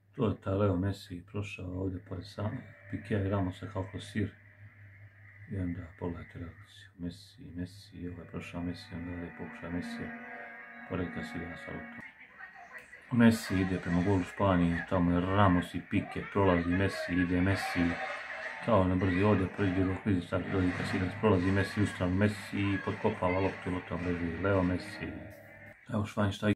To je taj Leo Messi prošao ovdje pored Pikea i Ramosa kao kroz sir. I onda pogledajte reakciju. Messi, ovo je prošao Messi, onda ovdje pokušao Messi. Porekla si ga sa loptom. Messi ide prema golu Španiji, tamo je Ramos i Pique, prolazi Messi, ide Messi. Kao na brzi ovdje, prođe dok vidi sad velika sidac, prolazi Messi u stranu, Messi potkopava loptu, loptom leži Leo Messi. Evo Španj šta